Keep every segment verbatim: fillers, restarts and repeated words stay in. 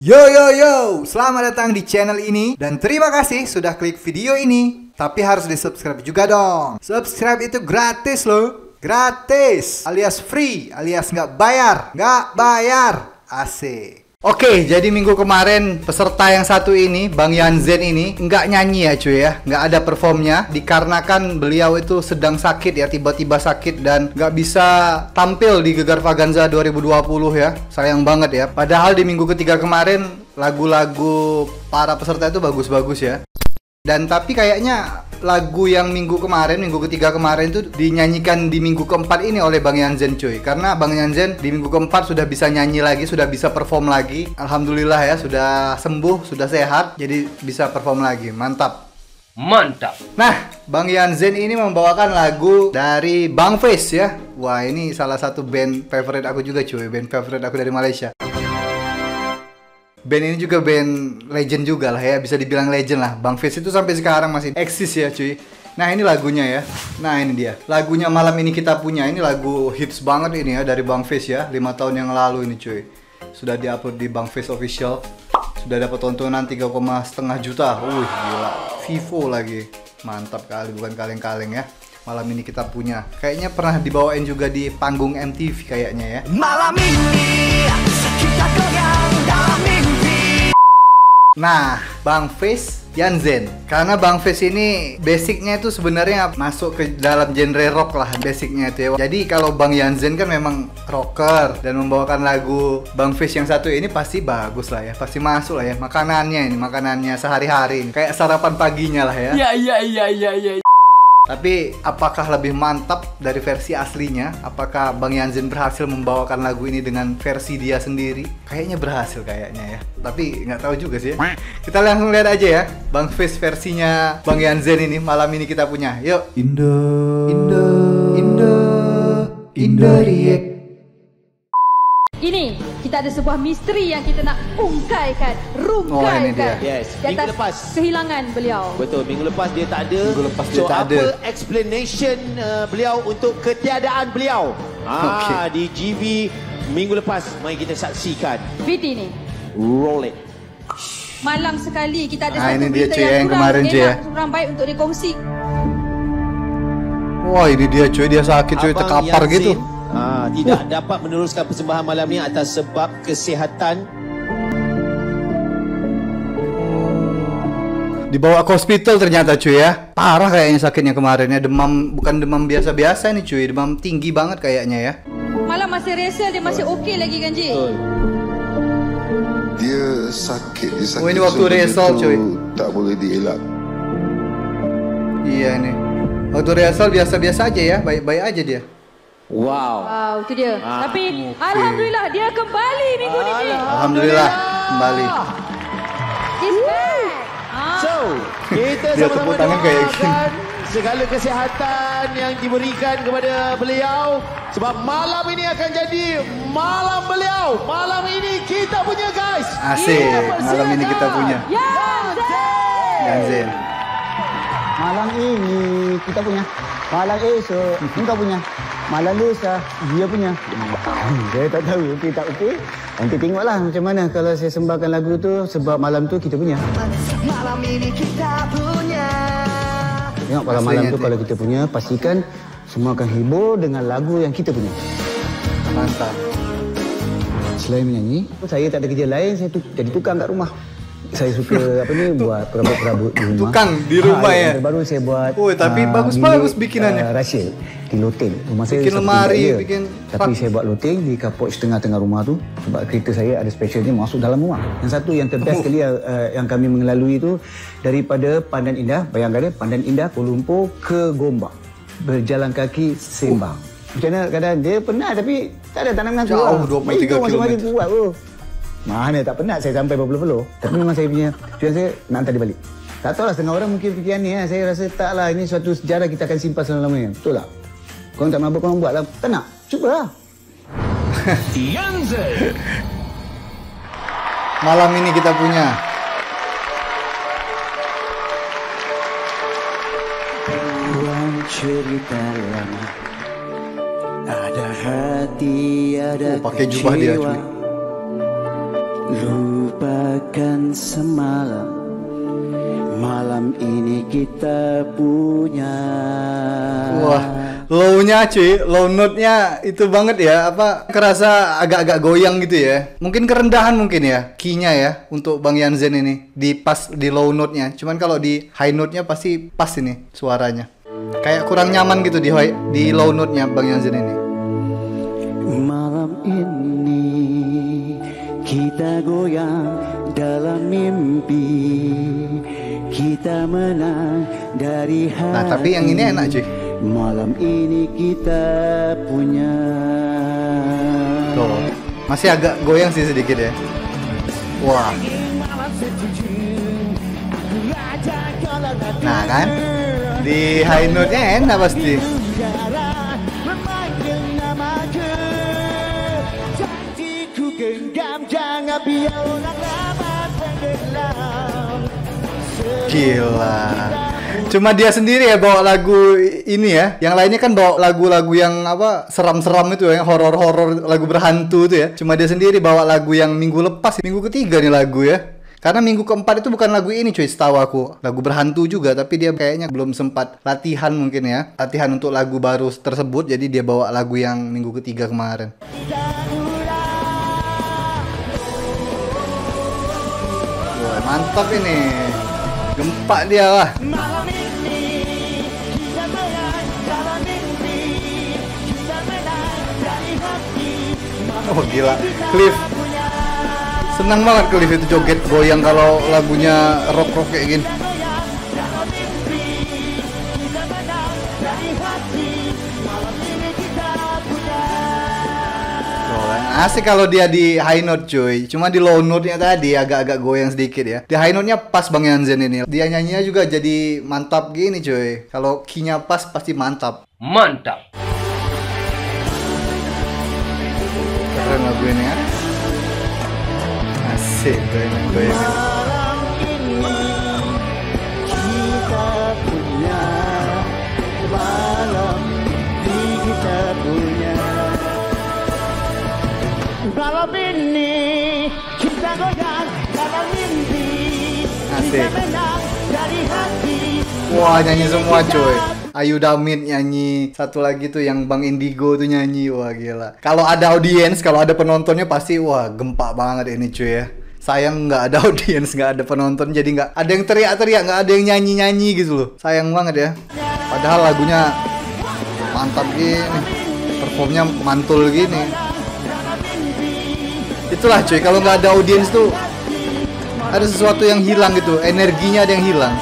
Yo yo yo, selamat datang di channel ini dan terima kasih sudah klik video ini. Tapi harus di subscribe juga dong. Subscribe itu gratis loh, gratis, alias free, alias nggak bayar, nggak bayar, asik. Oke, jadi minggu kemarin peserta yang satu ini, Bang Yanzen ini, nggak nyanyi ya cuy ya, nggak ada performnya, dikarenakan beliau itu sedang sakit ya, tiba-tiba sakit dan nggak bisa tampil di Gegar Vaganza dua ribu dua puluh ya, sayang banget ya. Padahal di minggu ketiga kemarin, lagu-lagu para peserta itu bagus-bagus ya. Dan tapi kayaknya lagu yang minggu kemarin, minggu ketiga kemarin tuh dinyanyikan di minggu keempat ini oleh Bang Yanzen cuy. Karena Bang Yanzen di minggu keempat sudah bisa nyanyi lagi, sudah bisa perform lagi. Alhamdulillah ya, sudah sembuh, sudah sehat, jadi bisa perform lagi. Mantap. Mantap. Nah, Bang Yanzen ini membawakan lagu dari Bang Face ya. Wah, ini salah satu band favorite aku juga cuy, band favorite aku dari Malaysia. Band ini juga band legend juga lah ya, bisa dibilang legend lah. Bang Face itu sampai sekarang masih eksis ya cuy. Nah ini lagunya ya. Nah ini dia, lagunya Malam Ini Kita Punya. Ini lagu hits banget ini ya dari Bang Face ya, lima tahun yang lalu ini cuy. Sudah diupload di Bang Face Official. Sudah dapat tontonan tiga koma lima juta. Wih gila, Vivo lagi. Mantap kali, bukan kaleng-kaleng ya. Malam Ini Kita Punya. Kayaknya pernah dibawain juga di panggung M T V kayaknya ya. Malam ini kita goyang dalam mimpi. Nah, Bang Face Yanzen. Karena Bang Face ini basicnya itu sebenarnya masuk ke dalam genre rock lah basicnya itu ya. Jadi kalau Bang Yanzen kan memang rocker dan membawakan lagu Bang Face yang satu ini pasti bagus lah ya, pasti masuk lah ya. Makanannya ini, makanannya sehari-hari, kayak sarapan paginya lah ya. Iya iya iya iya iya. Tapi apakah lebih mantap dari versi aslinya? Apakah Bang Yanzen berhasil membawakan lagu ini dengan versi dia sendiri? Kayaknya berhasil kayaknya ya. Tapi nggak tahu juga sih ya. Kita langsung lihat aja ya Bang Face versinya Bang Yanzen ini, Malam Ini Kita Punya. Yuk. Indo Indo Indo Indo Riek. Ini kita ada sebuah misteri yang kita nak ungkaikan, rungkaikan. Oh, ini dia. Yes, di minggu atas lepas kehilangan beliau. Betul, minggu lepas dia tak ada. Minggu lepas dia so, tak apa ada. explanation uh, beliau untuk ketiadaan beliau? Ah, Okay. di G V minggu lepas, mari kita saksikan. Video ni. Roll it. Malang sekali kita ada Ah, satu ini dia berita cuy, yang, yang kurang kemarin, cuy, enak, ya. kurang baik untuk dikongsi. Wah ini dia cuy, dia sakit cuy, Abang terkapar Yanzen, gitu. ah, tidak uh. dapat meneruskan persembahan malam ni atas sebab kesihatan. Dibawa ke hospital ternyata cuy ya. Parah kayaknya sakitnya kemarin ya. Demam, bukan demam biasa-biasa nih cuy. Demam tinggi banget kayaknya ya. Malam masih resel, dia masih okey lagi kan Ji? Betul. Dia sakit, dia sakit. Oh, ini waktu rehearsal, cuy. Tak boleh dielak. Iya nih. Waktu rehearsal biasa-biasa aja ya. Baik-baik aja dia. Wow. Wow, itu dia. Ah, Tapi okay. alhamdulillah dia kembali minggu ni Ji. Alhamdulillah kembali. He's back. Ah. So, kita Dia sama-sama tepuk tangan kayak gini. doakan segala kesihatan yang diberikan kepada beliau. Sebab malam ini akan jadi malam beliau. Malam ini kita punya guys. Asik. Kita Malam ini kita punya. Yanzen. Yanzen. Malam ini kita punya, malam esok kita punya, malam lusa dia punya. Saya tak tahu okey tak okey. Nanti tengoklah macam mana kalau saya sembahkan lagu tu sebab malam tu kita punya. Malam ini kita punya. Tengok kalau malam tu kalau kita punya pastikan semua akan hibur dengan lagu yang kita punya. Mantap. Selain menyanyi, saya tak ada kerja lain, saya tu jadi tukang kat rumah. Saya suka apa ni buat perabot-perabot di rumah. Tukang di rumah ha, ya? yang baru saya buat. Oh, tapi ah, bagus-bagus bilik, bikinannya. Uh, rahsia di loteng. Rumah saya Bikin satu lemari, tingkat je. bikin Tapi fak- saya buat loteng di kapok setengah-tengah rumah tu sebab kereta saya ada specialnya masuk dalam rumah. Yang satu yang terbest Oh. sekali uh, yang kami mengelalui tu daripada Pandan Indah, bayangkan dia Pandan Indah Kuala Lumpur ke Gombak. Berjalan kaki sembang. Oh. Macam mana kadang dia penat tapi tak ada tak nak mengaku. Jauh, lah. dua puluh tiga Itu masing-masing kilometer. kuat tu. Mana tak penat saya sampai berpuluh-puluh. Tapi memang saya punya tujuan saya nak hantar dia balik. Tak tahulah setengah orang mungkin fikir ni eh. Saya rasa taklah ini suatu sejarah kita akan simpan selama-lamanya. Betul tak? Korang tak mampu korang buatlah. Tak nak? Cubalah. Yanzen. Malam ini kita punya. Ruang cerita lama, ada hati, ada Oh, pakai jubah dia, cuy. lupa Lupakan semalam, malam ini kita punya. Wah, low-nya cuy, low note-nya itu banget ya, apa kerasa agak-agak goyang gitu ya. Mungkin kerendahan mungkin ya, key-nya ya untuk Bang Yanzen ini di pas di low note-nya. Cuman kalau di high note-nya pasti pas ini suaranya. Kayak kurang nyaman gitu di high, di low note-nya Bang Yanzen ini. Malam ini kita goyang dalam mimpi, kita menang dari hati. Nah, tapi yang ini enak cuy. Malam ini kita punya. Tuh, masih agak goyang sih sedikit ya. Wah. Nah kan, di high note-nya enak pasti. Gila. Cuma dia sendiri ya bawa lagu ini ya. Yang lainnya kan bawa lagu-lagu yang apa seram-seram itu ya, horor-horor, lagu berhantu itu ya. Cuma dia sendiri bawa lagu yang minggu lepas, minggu ketiga nih lagu ya. Karena minggu keempat itu bukan lagu ini cuy, setahu aku. Lagu berhantu juga, tapi dia kayaknya belum sempat latihan mungkin ya. Latihan untuk lagu baru tersebut, jadi dia bawa lagu yang minggu ketiga kemarin. Wah, mantap ini. Gempak dia lah. Oh gila, Cliff. Senang banget Cliff itu joget goyang kalau lagunya rock-rock kayak gini. Asik kalau dia di high note cuy. Cuma di low note-nya tadi agak-agak goyang sedikit ya. Di high note-nya pas Bang Yanzen ini. Dia nyanyinya juga jadi mantap gini cuy. Kalau key-nya pas pasti mantap. Mantap. Keren lagu ini ya. Asik goyang-goyang. Malam ini kita goyang dalam mimpi, kita menang dari hati. Wah, nyanyi semua coy. Ayu Damit nyanyi, satu lagi tuh yang Bang Indigo tuh nyanyi. Wah gila. Kalau ada audiens, kalau ada penontonnya pasti wah gempak banget ini cuy ya. Sayang nggak ada audiens, nggak ada penonton, jadi nggak ada yang teriak-teriak, nggak ada yang nyanyi-nyanyi gitu loh. Sayang banget ya. Padahal lagunya mantap gini, performnya mantul gini. Itulah cuy, kalau nggak ada audiens tuh ada sesuatu yang hilang gitu, energinya ada yang hilang.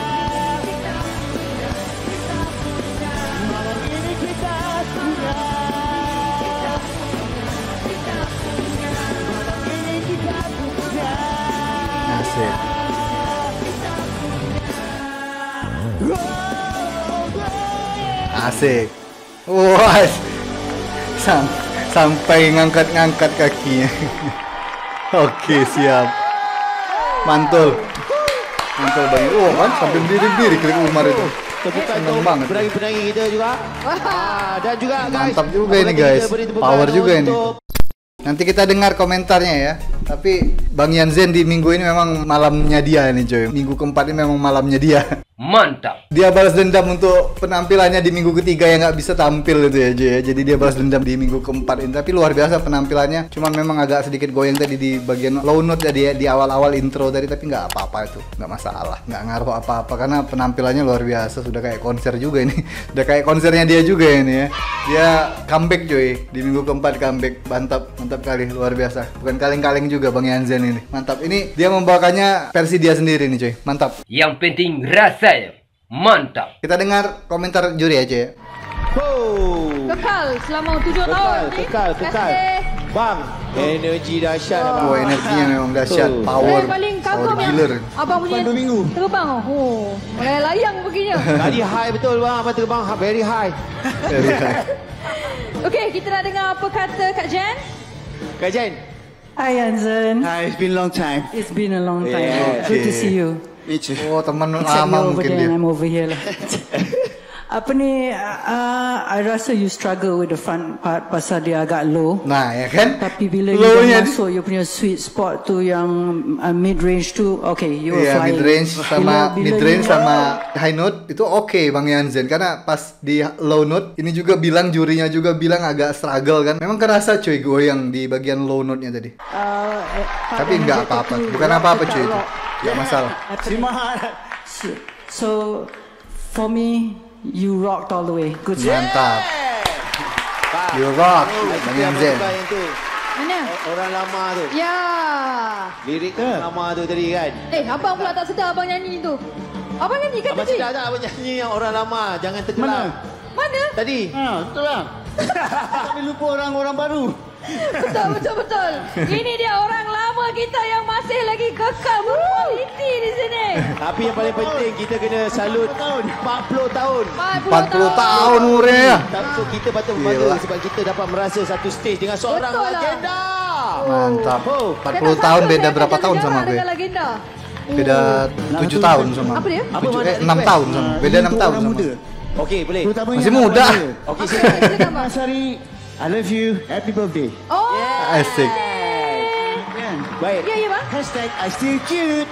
Asik. Asik. Wah, sam sampai ngangkat-ngangkat kakinya. Oke, siap. Mantul. Mantul banget. Oh, kan sampai berdiri-berdiri Klik Umar itu. Seneng banget. Penagi-penagi kita juga. Ah, dan juga guys. Mantap juga ini guys. Power juga ini. Nanti kita dengar komentarnya ya. Tapi Bang Yanzen di minggu ini memang malamnya dia nih coy. Minggu keempat ini memang malamnya dia. Mantap. Dia balas dendam untuk penampilannya di minggu ketiga yang nggak bisa tampil itu ya, Joy, ya. Jadi dia balas dendam di minggu keempat ini. Tapi luar biasa penampilannya. Cuman memang agak sedikit goyang tadi di bagian low note tadi ya, di awal-awal intro tadi. Tapi nggak apa-apa itu, nggak masalah, nggak ngaruh apa-apa karena penampilannya luar biasa. Sudah kayak konser juga ini. Udah kayak konsernya dia juga ini ya. Dia comeback Joy di minggu keempat, comeback. Mantap, mantap kali, luar biasa. Bukan kaleng-kaleng juga Bang Yanzen ini. Mantap. Ini dia membawakannya versi dia sendiri nih Joy. Mantap. Yang penting rasa. Mantap. Kita dengar komentar juri aja ya. Oh. Kekal selama tujuh Kekal, tahun. kekal, kekal. Bang, energi dahsyat Oh, abang. energinya memang dahsyat, Betul. power, Saya paling power kagum yang gila. abang punya dua minggu. terbang. Oh, mulai layang begini. Tadi high betul bang, abang terbang very high. Very high. Okey, kita nak dengar apa kata Kak Jen. Kak Jen. Hi Yanzen. Hi, it's been a long time. It's been a long time. Yeah. Good to Okay. see you. Me too. Oh, teman Except lama you're over mungkin there dia. and I'm over here lah. Apa ni, uh, I rasa you struggle with the front part pasal dia agak low. Nah, ya kan? Tapi bila you Low-nya dah masuk you punya sweet spot tu yang uh, mid range tu, okay, you were Iya, flying. mid range sama Bila- bila mid you- range sama high note itu oke Bang Yanzen, karena pas di low note ini juga bilang jurinya juga bilang agak struggle kan. Memang kerasa cuy goyang di bagian low note-nya tadi. Uh, eh, Tapi part nggak yang apa-apa, tu bukan rock apa-apa ke cuy tak itu. rock. Nggak masalah. So, so for me, you rocked all the way. Good job. Mantap. You rock, Bang Yanzen. Yang tu. Mana? Orang lama tu. Ya. Lirik orang lama tu tadi kan. Eh, abang pula tak sedar abang nyanyi tu. Abang nyanyi kan Abang tadi? sedar tak abang nyanyi yang orang lama? Jangan Mana? tenggelam. Mana? Tadi. Ha, betul lah. Tapi lupa orang-orang baru. Betul, betul, betul. Ini dia orang lama kita yang masih lagi kekal berkualiti di sini. Tapi yang paling penting kita kena salut empat puluh tahun. empat puluh tahun umurnya. So kita patut bangga Gila. sebab kita dapat merasa satu stage dengan seorang Betul lah. legenda. Mantap. Oh. empat puluh tahun beda berapa tahun sama gue? Dengan legenda. Beda tujuh tahun sama. Apa dia? Apa Tujuh- mana eh, enam request? tahun sama. Beda enam Untuk tahun orang sama. muda. Okey, boleh. Terutamanya Masih anak muda. remaja. Okey, silakan. Mas Hari, I love you. Happy birthday. Oh. Asik. Kan? Baik. Ya, ya bang. Hashtag I still cute.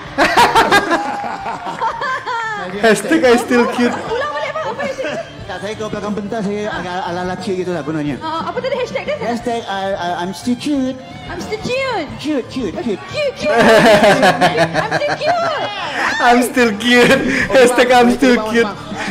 Hashtag I still cute. Ulang balik bang. Apa hashtag? Tak, saya kalau belakang bentar saya agak ala lelaki gitu lah gunanya. Uh, apa tadi hashtag dia? Hashtag I, I, I'm still cute. I'm still cute. Cute, cute, cute. Cute, cute. I'm still cute. I'm still cute. Hashtag I'm still cute.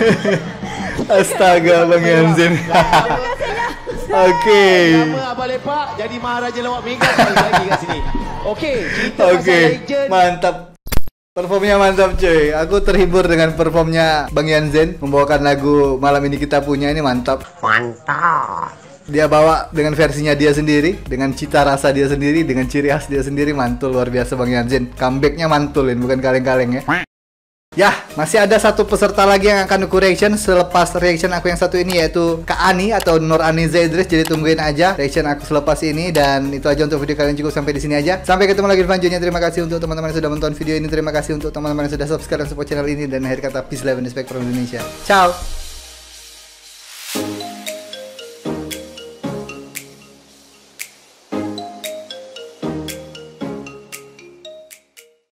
Astaga Bang Yanzen. Terima kasih ya. Oke. Nama Abang Lepak jadi Maharaja Lawak Mega sekali lagi kat sini. Okey, cerita Oke. pasal legend. Mantap. Performnya mantap cuy. Aku terhibur dengan performnya Bang Yanzen membawakan lagu Malam Ini Kita Punya ini mantap. Mantap. Dia bawa dengan versinya dia sendiri, dengan cita rasa dia sendiri, dengan ciri khas dia sendiri, mantul luar biasa Bang Yanzen. Comebacknya mantulin, bukan kaleng-kaleng ya. Ya, masih ada satu peserta lagi yang akan aku reaction selepas reaction aku yang satu ini, yaitu Kak Ani atau Nur Ani Zaidris. Jadi tungguin aja reaction aku selepas ini. Dan itu aja untuk video kalian, cukup sampai di sini aja. Sampai ketemu lagi di selanjutnya. Terima kasih untuk teman-teman yang sudah menonton video ini. Terima kasih untuk teman-teman yang sudah subscribe dan support channel ini. Dan akhir kata, peace, love, and respect from Indonesia. Ciao.